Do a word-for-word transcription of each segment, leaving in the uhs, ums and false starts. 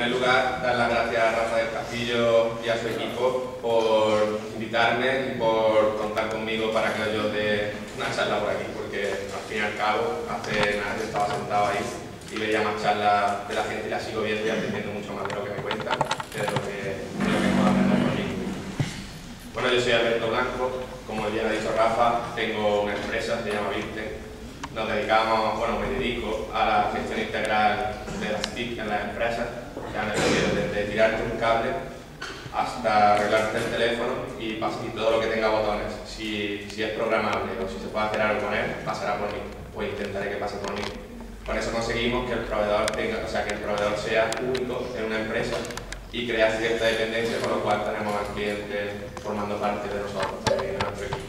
primer lugar, dar las gracias a Rafa del Castillo y a su equipo por invitarme y por contar conmigo para que yo dé una charla por aquí, porque al fin y al cabo, hace nada yo estaba sentado ahí y veía más charlas de la gente y la sigo viendo y aprendiendo mucho más de lo que me cuentan, de lo que, de lo que puedo aprender por mí. Bueno, yo soy Alberto Blanco, como bien ha dicho Rafa, tengo una empresa, se llama Virten. Nos dedicamos, bueno, me dedico a la gestión integral de las T I C en las empresas, o sea, me refiero desde tirarte un cable hasta arreglarte el teléfono y, y todo lo que tenga botones. Si, si es programable o si se puede hacer algo con él, pasará por mí, pues intentaré que pase por mí. Con eso conseguimos que el proveedor tenga, o sea, que el proveedor sea único en una empresa y crea cierta dependencia, con lo cual tenemos al cliente formando parte de nosotros, de nuestro equipo.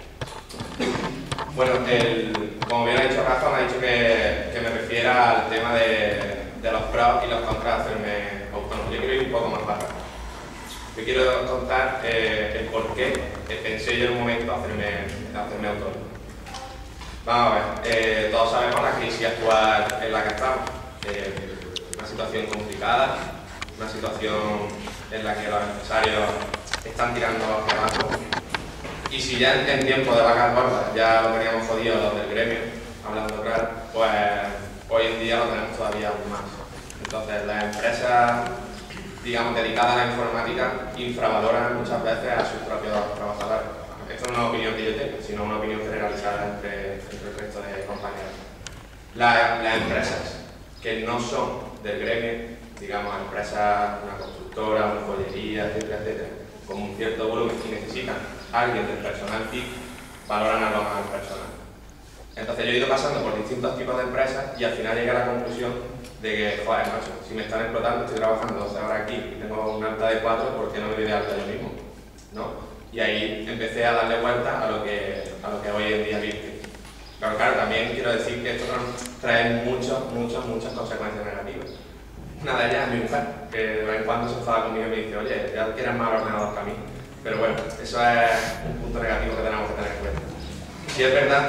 Bueno, el, como bien ha dicho Rafa, me ha dicho que, que me refiera al tema de, de los pros y los contras de hacerme autónomo. Yo quiero ir un poco más para atrás. Yo quiero contar eh, el por qué pensé yo en un momento hacerme, hacerme autónomo. Vamos a ver, eh, todos sabemos la crisis actual en la que estamos. Eh, una situación complicada, una situación en la que los empresarios están tirando hacia abajo. Y si ya en, en tiempo de vacas gordas ya lo teníamos jodido los del gremio, hablando claro, pues hoy en día lo tenemos todavía aún más. Entonces las empresas, digamos, dedicadas a la informática infravaloran muchas veces a sus propios trabajadores. Esto no es una opinión que yo tengo, sino una opinión generalizada entre, entre el resto de compañeros. La, las empresas que no son del gremio, digamos, empresas, una constructora, una joyería, etcétera, etcétera, con un cierto volumen y necesitan a alguien del personal T I C, valoran a lo más al personal. Entonces yo he ido pasando por distintos tipos de empresas y al final llegué a la conclusión de que, joder, macho, si me están explotando, estoy trabajando doce horas aquí y tengo un alta de cuatro, ¿por qué no me doy de alta yo mismo? ¿No? Y ahí empecé a darle vuelta a lo que, a lo que hoy en día Virten. Pero claro, también quiero decir que esto nos trae muchas, muchas, muchas consecuencias negativas. Una de ellas es mi mujer, que de vez en cuando se enfada conmigo y me dice, oye, ya quieres más ordenador que a mí. Pero bueno, eso es un punto negativo que tenemos que tener en cuenta. Si es verdad,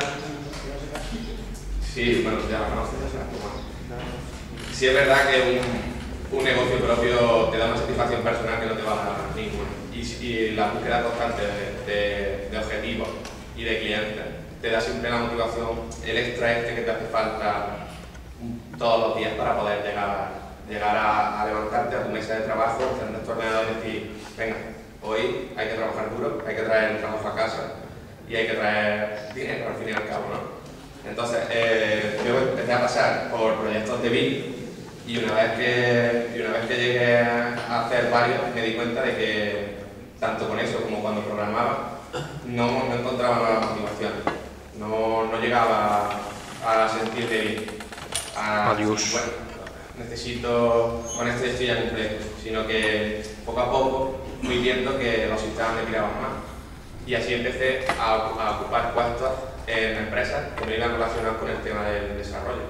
sí, bueno, ya la conoces, ya será como. Si es verdad que un, un negocio propio te da una satisfacción personal que no te va a dar ninguna. Y, y la búsqueda constante de, de, de objetivos y de clientes te da siempre la motivación, el extra este que te hace falta todos los días para poder llegar, llegar a, a levantarte a tu mesa de trabajo, encender tu ordenador y decir, venga, hoy hay que trabajar duro, hay que traer el trabajo a casa y hay que traer dinero al fin y al cabo, ¿no? Entonces, eh, yo empecé a pasar por proyectos de Bit y una vez que, y una vez que llegué a hacer varios me di cuenta de que tanto con eso como cuando programaba no, no encontraba nuevas motivaciones, no, no llegaba a sentirme bien, a Adiós. bueno, necesito, con esto ya estoy ya completo, sino que poco a poco fui viendo que los sistemas me tiraban más y así empecé a, a ocupar puestos en empresas que me iban relacionados con el tema del desarrollo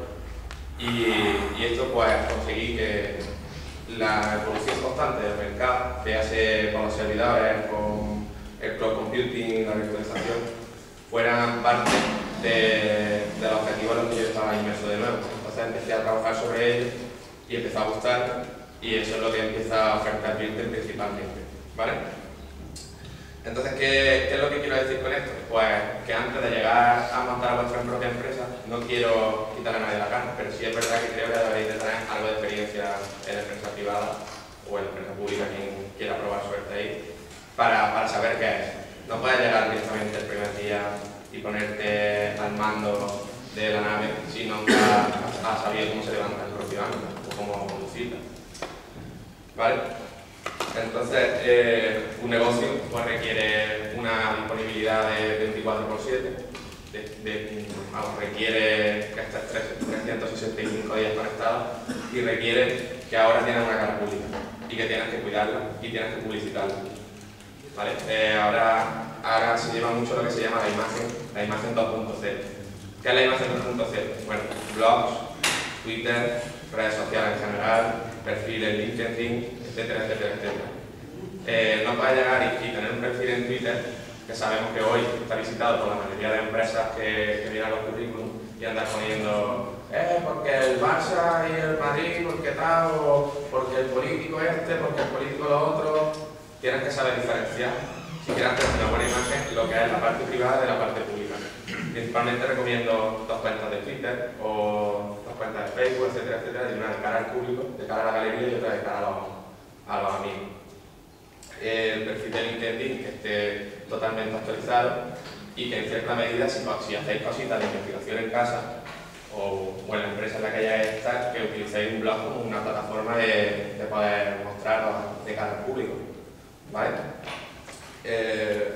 y, y esto pues conseguí que la evolución constante del mercado, véase con los servidores, con el cloud computing, la virtualización, fueran parte de, de los objetivos en los que yo estaba inmerso de nuevo. Entonces empecé a trabajar sobre ello y empezó a gustar y eso es lo que empieza a ofertar Virten principalmente, ¿vale? Entonces, ¿qué, ¿qué es lo que quiero decir con esto? Pues que antes de llegar a montar vuestra propia empresa, no quiero quitarle a nadie la cara, pero sí es verdad que creo que deberéis de tener algo de experiencia en la empresa privada o en la empresa pública, quien quiera probar suerte ahí, para, para saber qué es. No puedes llegar directamente el primer día y ponerte al mando de la nave si no has, has sabido cómo se levanta el propio ángulo o cómo conducirla. ¿Vale? Entonces, eh, un negocio pues, requiere una disponibilidad de veinticuatro por siete, de, de, vamos, requiere que estés trescientos sesenta y cinco días conectado y requiere que ahora tienes una cara pública y que tienes que cuidarla y tienes que publicitarla. ¿Vale? Eh, ahora, ahora se lleva mucho lo que se llama la imagen, la imagen dos punto cero. ¿Qué es la imagen dos punto cero? Bueno, blogs, Twitter, redes sociales en general, perfiles en LinkedIn, etcétera, etcétera, etcétera. Eh, no puedes llegar y, y tener un perfil en Twitter que sabemos que hoy está visitado por la mayoría de empresas que, que miran los currículums y andar poniendo eh, porque el Barça y el Madrid, porque tal, o porque el polígono porque el político lo otro, tienes que saber diferenciar, si quieres hacer una buena imagen, lo que es la parte privada de la parte pública. Principalmente recomiendo dos cuentas de Twitter o dos cuentas de Facebook, etcétera, etcétera, y una de cara al público, de cara a la galería y otra de cara a los, a los amigos. El perfil de LinkedIn que esté totalmente actualizado y que en cierta medida, si, si hacéis cositas de investigación en casa o, o en la empresa en la que hayáis estar, que utilicéis un blog como una plataforma de, de poder mostraros de cara al público, ¿vale? Eh,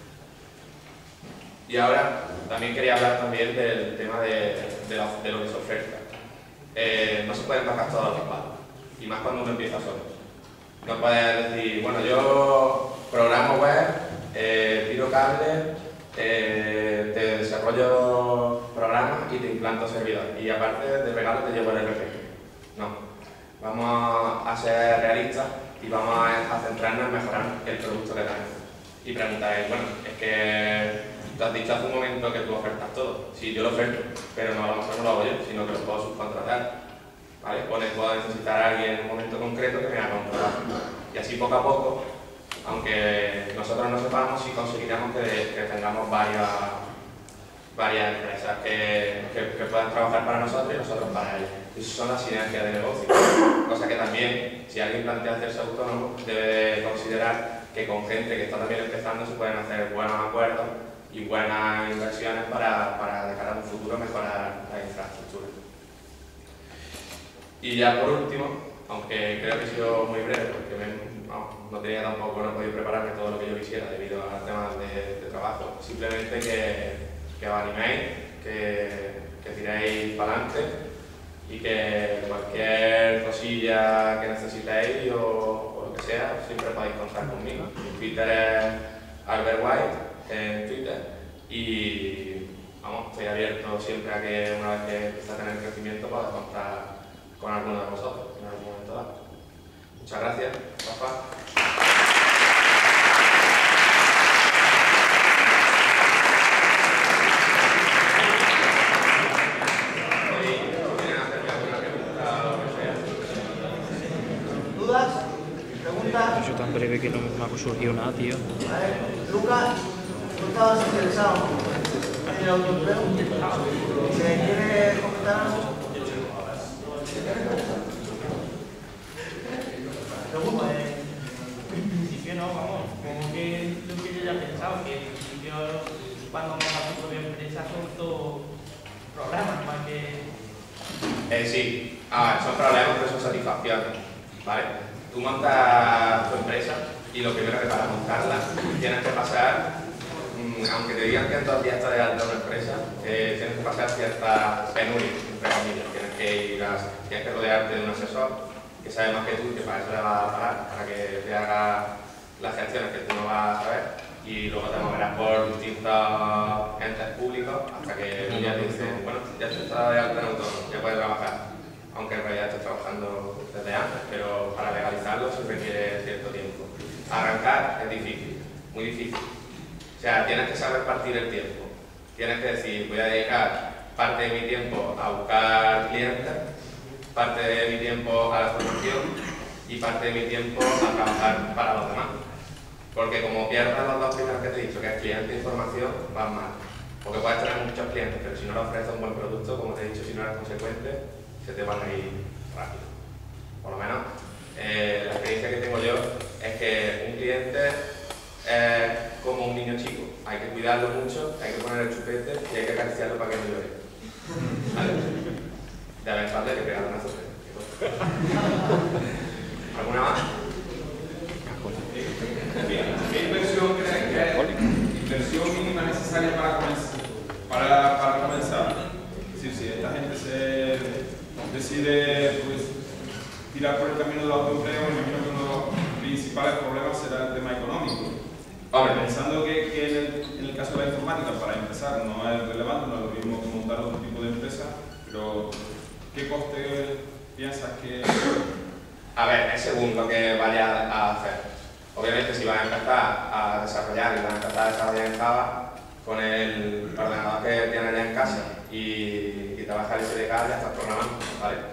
y ahora también quería hablar también del tema de, de, lo, de lo que se oferta. Eh, no se pueden bajar todos los palos, y más cuando uno empieza solo. No puedes decir, bueno, yo programo web, eh, tiro cables, eh, te desarrollo programas y te implanto servidores. Y aparte de regalo te llevo el R P. No. Vamos a ser realistas y vamos a centrarnos en mejorar el producto que tenemos. Y preguntáis, bueno, es que te has dicho hace un momento que tú ofertas todo. Sí, yo lo oferto, pero no, a lo mejor no lo hago yo, sino que lo puedo subcontratar. ¿Vale? Puedo necesitar a alguien en un momento concreto que me haga un trabajo. Y así poco a poco, aunque nosotros no sepamos, si conseguiremos que, que tengamos varias, varias empresas que, que, que puedan trabajar para nosotros y nosotros para ellos. Esas son las sinergias de negocio. Cosa que también, si alguien plantea hacerse autónomo, debe considerar que con gente que está también empezando se pueden hacer buenos acuerdos y buenas inversiones para, para de cara a un futuro mejorar la infraestructura. Y ya por último, aunque creo que he sido muy breve, porque me, no, no tenía tampoco, no he podido prepararme todo lo que yo quisiera debido a temas de, de trabajo, simplemente que, que os animéis, que, que tiréis para adelante y que cualquier cosilla que necesitéis o, o lo que sea, siempre podéis contar conmigo. Mi Twitter es Albert White, en Twitter, y vamos, estoy abierto siempre a que una vez que empiece a tener crecimiento pueda contar con alguno de vosotros en algún momento dado. Muchas gracias, Rafa. ¿Dudas? ¿Preguntas? Yo tan breve que no me ha surgido nada, tío. Vale. Lucas, ¿tú estabas interesado en el autoempleo? ¿Se quiere comentar algo? Pues, en principio no, vamos, como que lo que yo ya he pensado, que en principio cuando montas tu propia empresa son todos programas más que... Eh, sí, ah, son problemas pero son satisfacciones, ¿vale? Tú montas tu empresa y lo primero que para montarla tienes que pasar, mmm, aunque te digan que en dos días estás de alta una empresa, eh, tienes que pasar ciertas penurias, entre comillas, tienes que ir a, tienes que rodearte de un asesor que sabe más que tú, que para eso le vas a pagar, para que te haga las gestiones que tú no vas a saber, y luego te moverás por distintos entes públicos hasta que ya te dicen, bueno, ya te está de alta en autónomo, ya puedes trabajar, aunque en realidad estés trabajando desde antes, pero para legalizarlo se requiere cierto tiempo. Arrancar es difícil, muy difícil. O sea, tienes que saber partir el tiempo. Tienes que decir, voy a dedicar parte de mi tiempo a buscar clientes, parte de mi tiempo a la formación y parte de mi tiempo a trabajar para los demás. Porque como pierdas los dos primeros que te he dicho, que es cliente e información, vas mal. Porque puedes tener muchos clientes, pero si no le ofreces un buen producto, como te he dicho, si no eres consecuente, se te van a ir rápido. Por lo menos, eh, la experiencia que tengo yo es que un cliente es como un niño chico. Hay que cuidarlo mucho, hay que poner el chupete y hay que acariciarlo para que no llore. ¿Vale? De vez en cuando hay que pegarle una sorpresa. ¿Alguna más? ¿Qué inversión creen que es inversión mínima necesaria para comenzar? Para, para comenzar? Es decir, si esta gente se decide pues, tirar por el camino del autoempleo, me imagino que uno de los principales problemas será el tema económico. Hombre, pensando que, que en, el, en el caso de la informática, para empezar, no es relevante, no es lo mismo que montar otro tipo de empresa, pero ¿qué coste piensas que...? A ver, es según lo que vayas a hacer. Obviamente, si vas a empezar a desarrollar y vas a empezar a desarrollar en Java, con el ordenador que tienes ya en casa y, y trabajas el S D K, ya estás programando, ¿vale?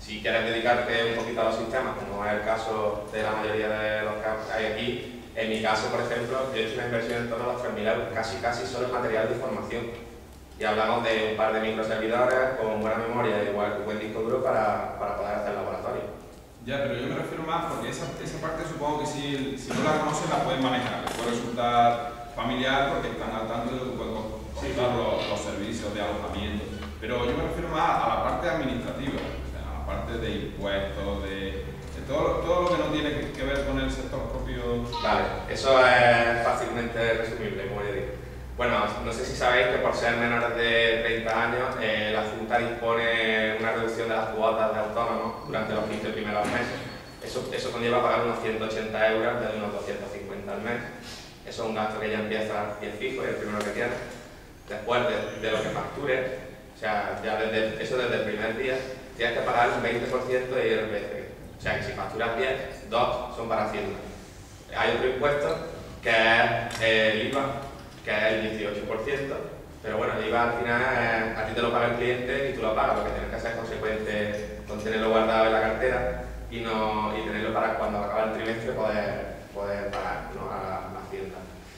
Si quieres dedicarte un poquito a los sistemas, como es el caso de la mayoría de los que hay aquí, en mi caso, por ejemplo, yo he hecho una inversión en torno a los tres mil euros, casi casi solo en material de formación. Y hablamos de un par de microservidores con buena memoria, igual que un buen disco duro para, para poder hacer laboratorio. Ya, pero yo me refiero más porque esa, esa parte supongo que si, si no la conoces la puedes manejar, puede resultar familiar porque están al tanto de lo que pueden contar los, los servicios de alojamiento. Pero yo me refiero más a la parte administrativa, o sea, a la parte de impuestos, de, de todo, todo lo que no tiene que, que ver con el sector propio. Vale, eso es fácilmente resumible, como yo digo. Bueno, no sé si sabéis que por ser menores de treinta años, eh, la Junta dispone una reducción de las cuotas de autónomos durante los quince primeros meses. Eso, eso conlleva pagar unos ciento ochenta euros de unos doscientos cincuenta al mes. Eso es un gasto que ya empieza y es fijo, y el primero que tienes. Después de, de lo que factures, o sea, ya desde, eso desde el primer día, tienes que pagar un veinte por ciento de I R P F. O sea, que si facturas diez, dos son para Hacienda. Hay otro impuesto que es el I V A, que es el dieciocho por ciento, pero bueno, el I V A al final eh, a ti te lo paga el cliente y tú lo pagas, lo que tienes que hacer es consecuente con tenerlo guardado en la cartera y, no, y tenerlo para cuando acaba el trimestre poder, poder pagar, ¿no?, a la, a la Hacienda.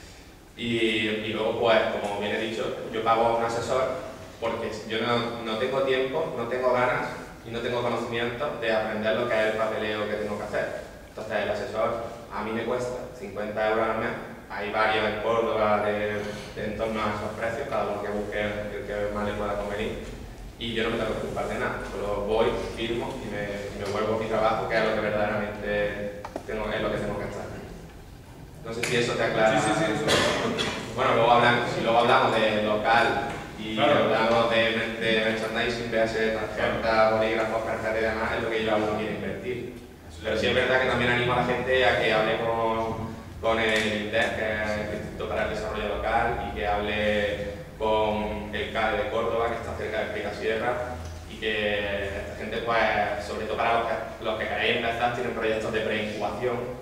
Y, y luego, pues, como bien he dicho, yo pago a un asesor porque yo no, no tengo tiempo, no tengo ganas y no tengo conocimiento de aprender lo que es el papeleo que tengo que hacer. Entonces el asesor a mí me cuesta cincuenta euros al mes. Hay varios en Córdoba de, de en torno a esos precios, cada uno que busque el que más le pueda convenir. Y yo no me tengo que ocupar de nada, solo voy, firmo y me, y me vuelvo a mi trabajo, que es lo que verdaderamente tengo, es lo que tengo que estar. No sé si eso te aclara. Sí, sí, sí, eso. Bueno, luego hablamos, si luego hablamos de local y claro, hablamos de, de merchandising, V H S, tarjetas, bolígrafos, carpetas y demás, es lo que yo uno quiere invertir. Pero sí es verdad que también animo a la gente a que hable con, con el INDEC, que es el Instituto para el Desarrollo Local, y que hable con el C A D E de Córdoba, que está cerca de Picasierra, y que esta gente, pues, sobre todo para los que, los que queréis empezar, tienen proyectos de preincubación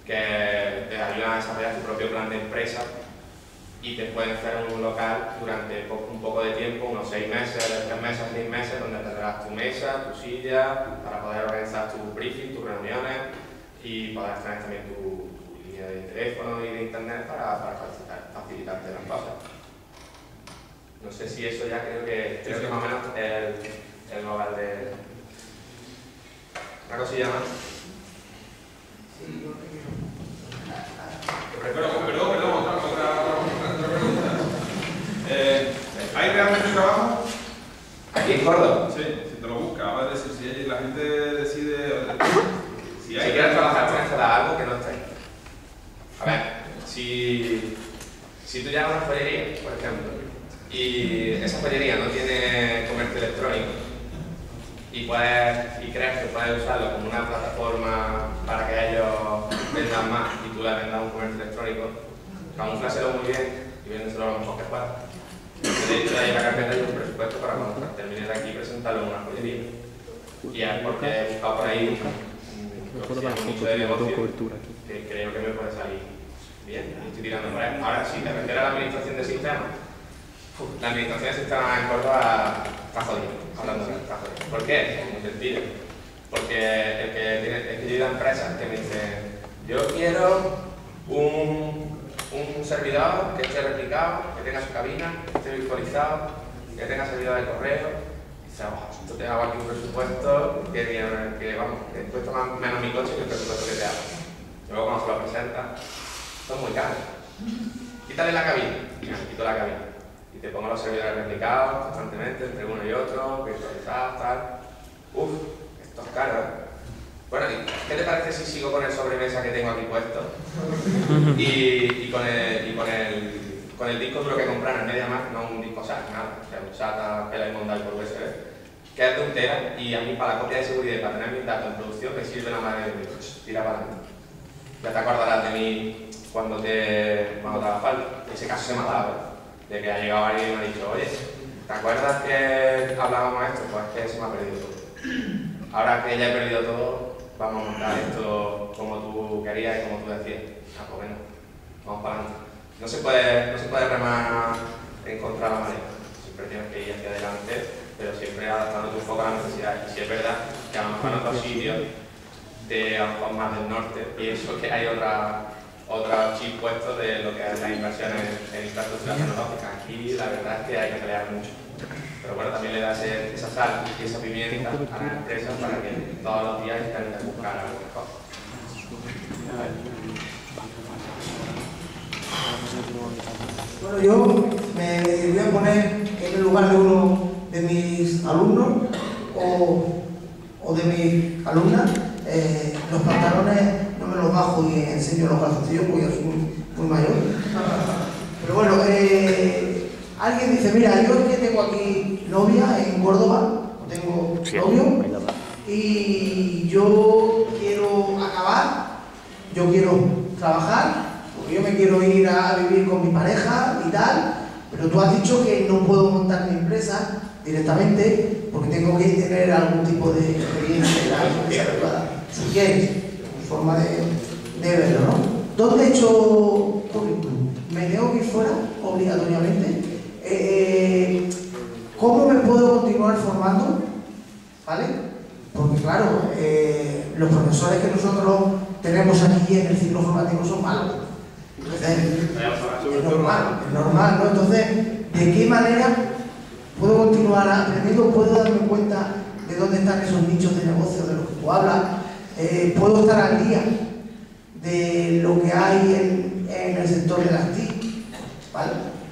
que te ayudan a desarrollar tu propio plan de empresa y te pueden hacer un local durante un poco de tiempo, unos seis meses, de tres meses, seis meses, donde tendrás tu mesa, tu silla, para poder organizar tus briefings, tus reuniones y poder tener también tu, tu línea de teléfono y de internet para, para facilitar, facilitarte las cosas. No sé si eso ya creo que, creo que más o menos es el, el global de... ¿Una cosilla más? Sí, yo creo que... Perdón, perdón, perdón, otra, otra, otra, otra pregunta. Eh, ¿Hay realmente trabajo? ¿Aquí en Córdoba? Sí, si te lo buscas, ¿vale? Es decir, si la gente decide... Si, Si hay quieres trabajar, tienes que dar algo que no esté ahí. A ver, si, si tú llegas a una joyería, por ejemplo, y esa joyería no tiene comercio electrónico, y, puedes, y crees que puedes usarlo como una plataforma para que ellos vendan más y tú le vendas un comercio electrónico, camufláselo muy bien y véndeselo lo mejor que puedas. De hecho, hay una carpeta y un presupuesto para cuando termines de aquí presentarlo en una joyería. Y es porque he buscado por ahí un nicho de negocio que creo que me puede salir bien y estoy tirando por ahí. Ahora, si te refieres a la administración de sistemas, la administración de sistemas en Córdoba está jodida, hablando de está jodida. ¿Por qué? Muy sencillo. Porque el que tiene, es que yo he ido a empresas que me dicen, yo quiero un, un servidor que esté replicado, que tenga su cabina, que esté virtualizado, que tenga servidor de correo. Y dice, oh, esto te hago aquí un presupuesto que, que vamos, que cuesta más, menos mi coche que el presupuesto que te hago. Y luego cuando se lo presenta, son muy caros. Quítale la cabina. Y me quito la cabina. Y te pongo los servidores replicados constantemente entre uno y otro, virtualizados, tal. Uf, esto es caro, ¿eh? Bueno, ¿qué te parece si sigo con el sobremesa que tengo aquí puesto? Y, y, con, el, y con, el, con el disco duro que compran en MediaMarkt, no un disco S A T, nada, o sea, un SATA que la he montado por U S B, que es de un tera, y a mí para la copia de seguridad y para tener mis datos en producción me sirve la madre de Dios. Tira para adelante. Ya te acordarás de mí cuando te, cuando te haga falta. Ese caso se me ha dado, ¿eh? De que ha llegado alguien y me ha dicho, oye, ¿te acuerdas que hablábamos de esto? Pues es que se me ha perdido todo. Ahora que ya he perdido todo, vamos a montar esto como tú querías y como tú decías. Ah, pues bueno, vamos para adelante. No se puede, no se puede remar en contra de la manera. Siempre tienes que ir hacia adelante pero siempre adaptando tu foco a las necesidades. Y si es verdad que a lo mejor en otros sitios, de a lo mejor más del norte, pienso que hay otra, otra chip puesto de lo que es las inversiones en infraestructura tecnológica. Aquí la verdad es que hay que pelear mucho. Pero bueno, también le da ese, esa sal y esa pimienta a las empresas para que todos los días intenten buscar algo mejor. Bueno, yo me voy a poner en el lugar de uno de mis alumnos o, o de mis alumnas. Eh, los pantalones no me los bajo y enseño los calzoncillos porque yo soy muy, muy mayor. Pero bueno, eh, alguien dice, mira, yo es que tengo aquí novia en Córdoba, tengo novio, y yo quiero acabar, yo quiero trabajar, porque yo me quiero ir a vivir con mi pareja y tal, pero tú has dicho que no puedo montar mi empresa directamente porque tengo que tener algún tipo de experiencia en la empresa privada. Si quieres, forma de, de verlo, ¿no? ¿Dónde he hecho currículum? ¿Me tengo que ir fuera obligatoriamente? Eh, ¿Cómo me puedo continuar formando? ¿Vale? Porque claro, eh, los profesores que nosotros tenemos aquí en el ciclo formativo son malos. Entonces, es normal, es normal, ¿no? Entonces, ¿de qué manera puedo continuar aprendiendo? ¿Puedo darme cuenta de dónde están esos nichos de negocio de los que tú hablas? Eh, ¿Puedo estar al día de lo que hay en, en el sector de las T I C? ¿Vale?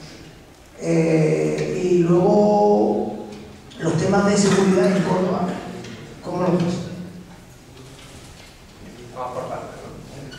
Eh, y luego, los temas de seguridad en Córdoba, ¿cómo lo ves? Vamos por partes, ¿no?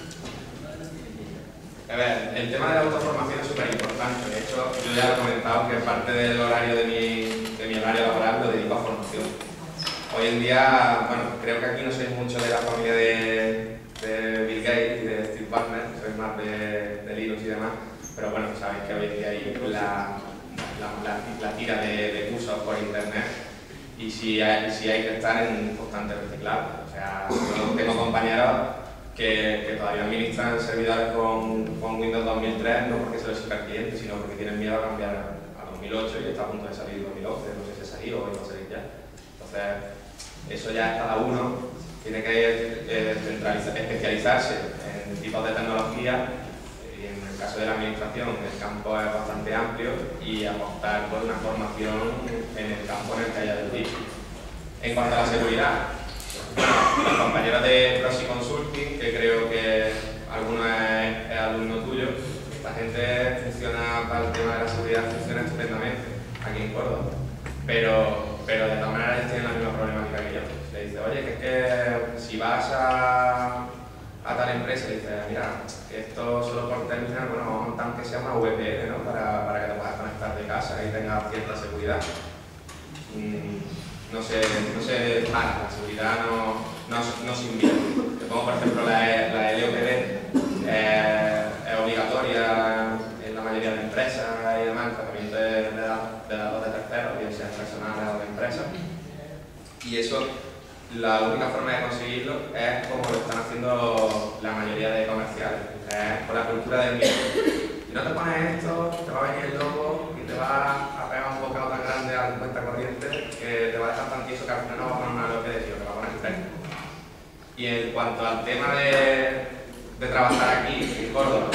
A ver, el tema de la autoformación es súper importante. De hecho, yo ya lo he comentado que parte del horario de mi, de mi horario laboral lo dedico a formación. Hoy en día, bueno, creo que aquí no sois mucho de la familia de, de Bill Gates y de Steve Ballmer, sois más de, de Linux y demás, pero bueno, sabéis que hoy en día hay la, la, la, la tira de, de cursos por internet y si hay, si hay que estar en constante reciclado. O sea, yo tengo compañeros que, que todavía administran servidores con, con Windows dos mil tres, no porque se lo exija al cliente, sino porque tienen miedo a cambiar a dos mil ocho y está a punto de salir dos mil once, no sé si ha salido o va a salir ya. Entonces, eso ya cada uno tiene que eh, centralizar, especializarse en tipos de tecnología y en el caso de la administración el campo es bastante amplio y apostar por una formación en el campo en el que haya del tipo. En cuanto a la seguridad, bueno, los compañeros de Proxy Consulting, que creo que alguno es, es alumno tuyo, la gente funciona para el tema de la seguridad, funciona estupendamente aquí en Córdoba. Pero, pero de todas maneras ellos tienen la misma problemática que yo. Le dice, oye, que es que si vas a, a tal empresa, le dice, mira, que esto solo por terminar, bueno, vamos a montar aunque sea una V P N, ¿no? Para, para que te puedas conectar de casa y tengas cierta seguridad. Mm, no se, no se para, la seguridad no, no, no se invierte. Te pongo, por ejemplo, la, la L O P D, eh, es obligatoria en la mayoría de empresas y demás, el tratamiento de, de, de datos de terceros, bien sean personales o de empresas. Y eso, la única forma de conseguirlo es como lo están haciendo la mayoría de comerciales, es con la cultura del miedo. Si no te pones esto, te va a venir el lobo y te va a pegar un bocado tan grande a la cuenta corriente que te va a dejar tan tieso que al final no va a poner una L O P D, sino que va a poner tres. Y en cuanto al tema de, de trabajar aquí, en Córdoba,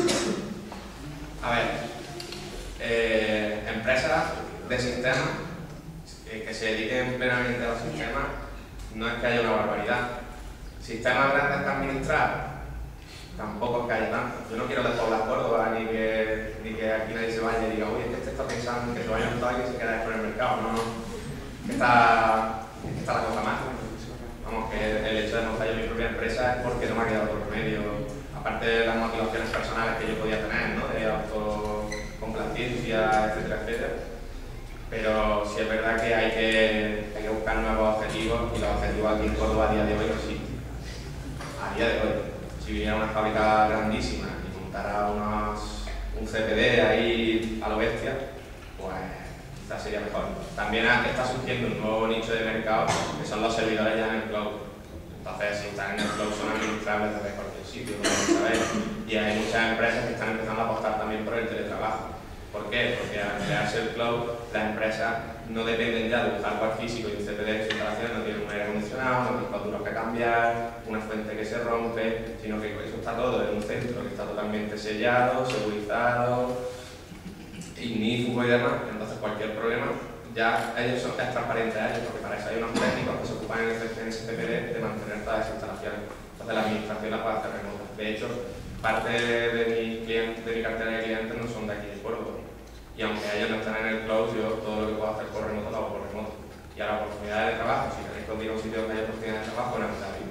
a ver, eh, empresas de sistemas eh, que se dediquen plenamente a los sistemas, no es que haya una barbaridad. Sistemas grandes que administrar, tampoco es que haya tanto. Yo no quiero despoblar Córdoba ni que, ni que aquí nadie se vaya y diga, uy, es que este está pensando que se vayan todos y que se quede por el mercado. No, no. Que está, que está la cosa más. Vamos, que el hecho de montar yo mi propia empresa es porque no me ha quedado por medio. Aparte de las motivaciones personales que yo podía tener, ¿no? De autocomplacencia, etcétera, etcétera. Pero sí es verdad que hay que, hay que buscar nuevos objetivos y los objetivos aquí en Córdoba a día de hoy no existen. A día de hoy. Si viniera una fábrica grandísima y montara unos, un C P D ahí a lo bestia, pues quizás sería mejor. También está surgiendo un nuevo nicho de mercado que son los servidores ya en el cloud. Entonces, si están en el cloud son administrables desde cualquier sitio, como sabéis. Y hay muchas empresas que están empezando a apostar también por el teletrabajo. ¿Por qué? Porque al crearse el cloud, las empresas no dependen ya de un hardware físico y un C P D en su instalación, no tienen un aire acondicionado, no tienen facturas que cambiar, una fuente que se rompe, sino que eso está todo en un centro que está totalmente sellado, segurizado, ignífugo y demás. Entonces cualquier problema ya ellos son, es transparente a ellos, porque para eso hay unos técnicos que se ocupan en ese, en ese C P D de mantener todas esas instalaciones. Entonces la administración la puede hacer remota. De hecho, parte de mi, cliente, de mi cartera de clientes no son de aquí de Córdoba. Y aunque ellos no están en el cloud, yo todo lo que puedo hacer por remoto lo hago por remoto. Y ahora, oportunidades de trabajo, si queréis que os diga un sitio donde haya oportunidades de trabajo, en Abu Dhabi.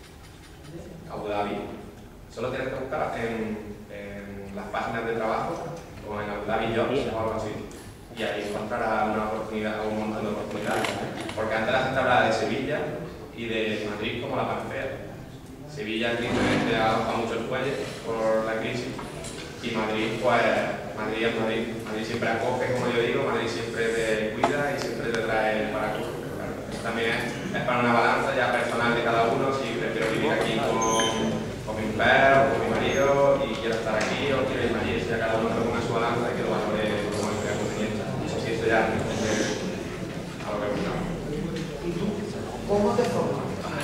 Abu Dhabi. Solo tienes que buscar en, en las páginas de trabajo o en Abu Dhabi Jobs o algo así. Y ahí encontrarás una oportunidad, un montón de oportunidades. Porque antes la gente hablaba de Sevilla y de Madrid como la panacea. Sevilla evidentemente ha bajado mucho el cuello por la crisis y Madrid, pues, Madrid es Madrid. Madrid siempre acoge, como yo digo, Madrid siempre te cuida y siempre te trae para curso. Claro, también es, es para una balanza ya personal de cada uno, si prefiero vivir aquí con, con mi mujer o con mi marido y quiero estar aquí o quiero irme allí, si ya cada uno toma su balanza y que lo valore como el que conveniente. Eso sí, eso ya es a lo que buscamos. ¿Y tú cómo te formas?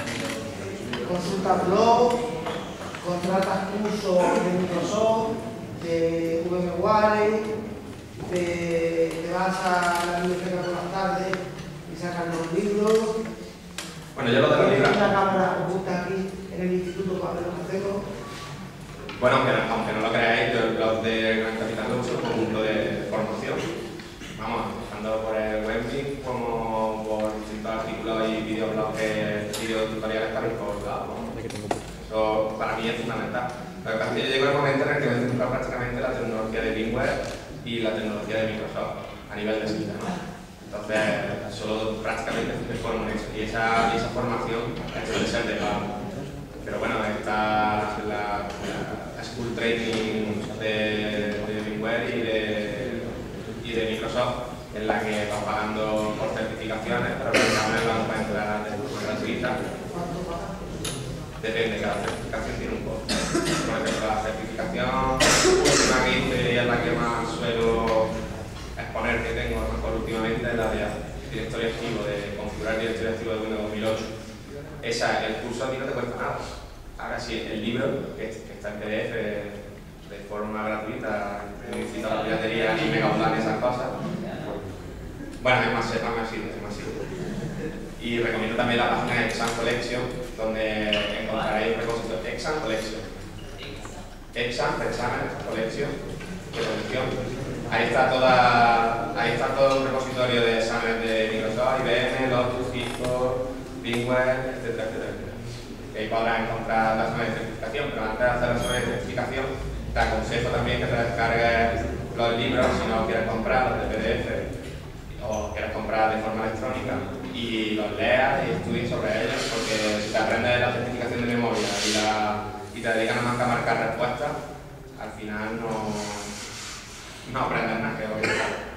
¿Consultas blog? ¿Contratas cursos de Microsoft? ¿De VMware? ¿Te, te vas a la biblioteca por las tardes y sacas los libros? Bueno, yo lo de los libros. ¿Tienes una cámara oculta aquí en el instituto para ver lo que hacemos? Bueno, aunque, aunque no lo creáis, yo el blog de Gran Capital lo uso como punto de formación. Vamos, tanto por el weblink como por distintos artículos y videoblogs, videotutoriales para ir por lados. Eso para mí es fundamental. Lo que pasa es que yo llego en el momento en el que me he centrado prácticamente la tecnología de VMware y la tecnología de Microsoft a nivel de sistema. Entonces, solo prácticamente me formo en eso. Y esa, y esa formación suele ser de pago. Pero bueno, está la, la School Training de, de VMware y de, y de Microsoft, en la que vas pagando por certificaciones, pero los exámenes los puedes entrar de forma gratuita. Depende, cada certificación tiene un costo. Por ejemplo, la certificación última que hice y es la que más suelo exponer que tengo mejor últimamente es la de directorio activo, de configurar el directorio activo de Windows dos mil ocho. Esa, el curso a ti no te cuesta nada. Ahora sí, el libro, que, que está en P D F de forma gratuita, no necesita la piratería ni Megaplan y esas cosas. Bueno, es más, es más simple, es más simple. Y recomiendo también la página de Exam Collection, donde encontraréis un repositorio Exam Collection. Exam, examen, Collection, de colección. Ahí está toda, ahí está todo un repositorio de exámenes de Microsoft, I B M, Lotus, Cisco, VMware, etcétera, etcétera. Ahí podrás encontrar la zona de certificación, pero antes de hacer la zona de certificación, te aconsejo también que te descargues los libros si no quieres comprarlos de P D F o quieres comprar de forma electrónica y los leas y estudies sobre ellos, porque si te aprendes la certificación de memoria y, la, y te dedicas nada más que a marcar respuestas, al final no, no aprendes nada que hoy.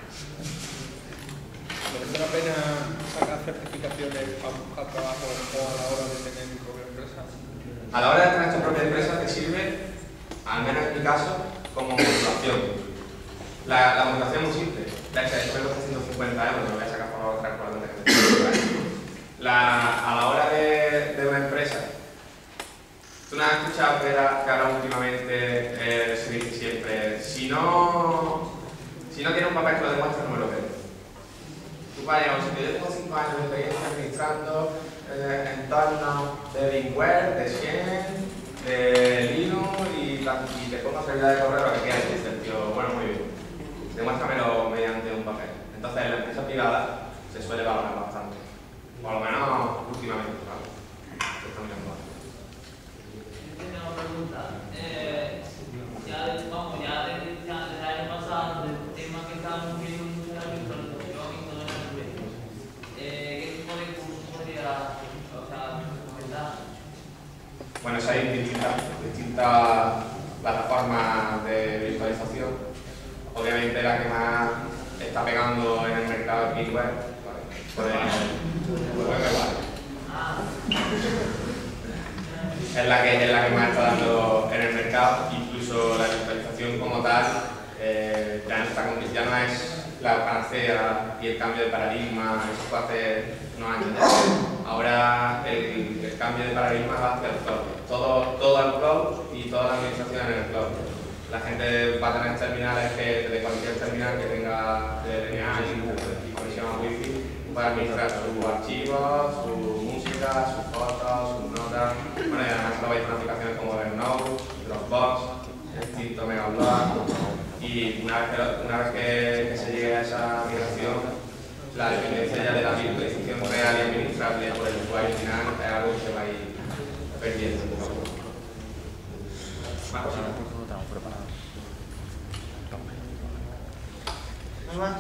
¿Merece la pena sacar certificaciones para buscar trabajo o a la hora de tener mi propia empresa? A la hora de tener tu propia empresa te sirve, al menos en mi caso, como motivación. La, la motivación es muy simple. De hecho, esto me cuesta ciento cincuenta euros, lo voy a sacar por otra cuarenta que me la, A la hora de, de una empresa, tú no has escuchado que, era, que ahora últimamente eh, se dice siempre, si no, si no tienes un papel que lo demuestre, no me lo creo. Tú vas a llegar a un sitio, yo tengo cinco años de experiencia administrando eh, entornos de VMware, de Xen, de Linux y, y te pongo salida de correo lo que quieras y dices, tío, bueno, muy bien. Demuéstramelo mediante un papel. Entonces, en la empresa privada se suele valorar bastante. Por lo menos últimamente, ¿vale? Se está mirando bastante. Yo tengo una pregunta. Eh, ya, vamos, ya desde ya, el año pasado, el tema que estábamos viendo mucho en la virtualización y todo eso, eh, ¿qué tipo de cursos podría, o sea, recomendar? Bueno, eso hay distintas, distintas plataformas de virtualización. Obviamente la que más está pegando en el mercado es VMware, pues VMware. Es la que es la que más está dando en el mercado, incluso la virtualización como tal, eh, ya en está, ya no es la panacea y el cambio de paradigma, eso fue hace unos años ya. Ahora el, el cambio de paradigma va hacia el cloud. Todo, todo el cloud y toda la administración en el cloud. La gente va a tener terminales que, de cualquier terminal que tenga D N A y conexión a Wi-Fi para administrar sus archivos, su música, sus fotos, sus notas. Bueno, y además lo veis con aplicaciones como Evernote, Dropbox, Extinto Megaupload. Y una vez, que, una vez que, que se llegue a esa migración, la dependencia ya de la virtualización real y administrable por el usuario final es algo que se va a ir perdiendo. Más cosas. ¿No más?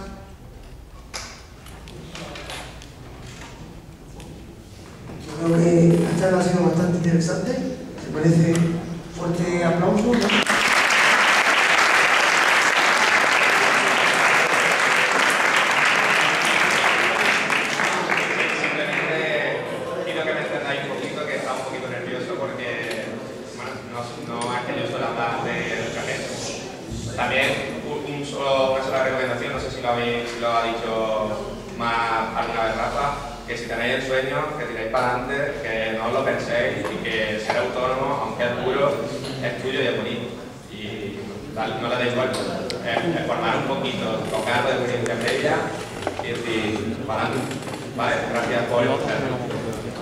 Yo creo que la charla ha sido bastante interesante. ¿Se parece? Fuerte aplauso, ¿no? También un solo, una sola recomendación, no sé si lo, habéis, si lo ha dicho más alguna vez Rafa, que si tenéis el sueño, que tiréis para adelante, que no os lo penséis y que ser autónomo, aunque es duro, es tuyo y es bonito. Y no le deis vuelta, es, es formar un poquito, tocar de experiencia previa y decir, para adelante. Vale, gracias por escucharme.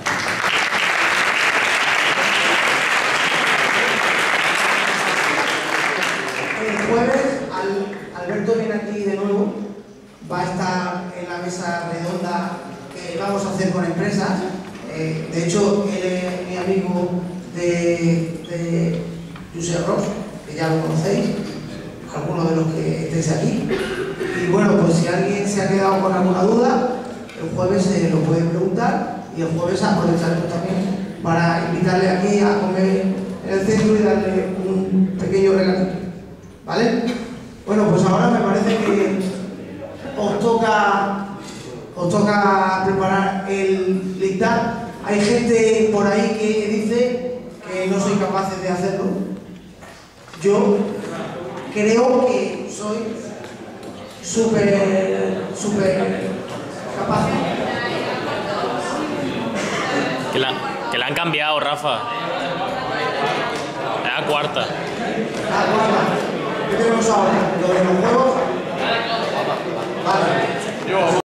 El jueves, Al, Alberto viene aquí de nuevo, va a estar en la mesa redonda que vamos a hacer con empresas. Eh, de hecho, él es mi amigo de, de Josep Ross, que ya lo conocéis, algunos de los que estéis aquí. Y bueno, pues si alguien se ha quedado con alguna duda, el jueves se lo puede preguntar y el jueves aprovecharemos también para invitarle aquí a comer en el centro y darle un pequeño regalito. ¿Vale? Bueno, pues ahora me parece que os toca, os toca preparar el dictado. Hay gente por ahí que dice que no soy capaz de hacerlo. Yo creo que soy súper, súper capaz. Que la, que la han cambiado, Rafa. Es la cuarta. La cuarta. ¿Qué tenemos ahora? Lo de los juegos. Vale.